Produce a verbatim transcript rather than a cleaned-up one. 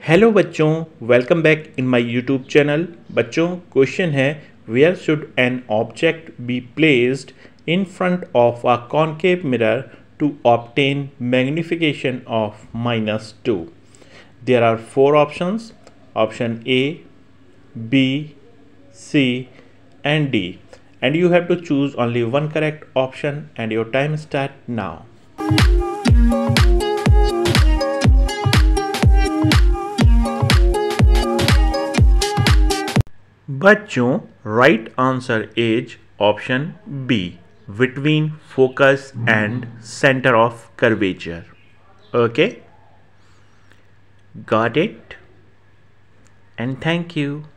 Hello बच्चों, welcome back in my YouTube channel. बच्चों, question है where should an object be placed in front of a concave mirror to obtain magnification of minus two. There are four options, option A, B, C and D, and you have to choose only one correct option and your time start now. बच्चों, right answer is option B, between focus and center of curvature. Okay, got it, and thank you.